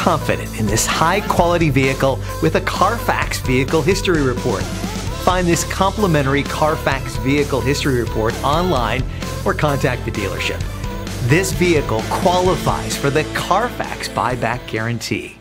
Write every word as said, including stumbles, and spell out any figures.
confident in this high-quality vehicle with a Carfax Vehicle History Report. Find this complimentary Carfax Vehicle History Report online or contact the dealership. This vehicle qualifies for the Carfax Buyback Guarantee.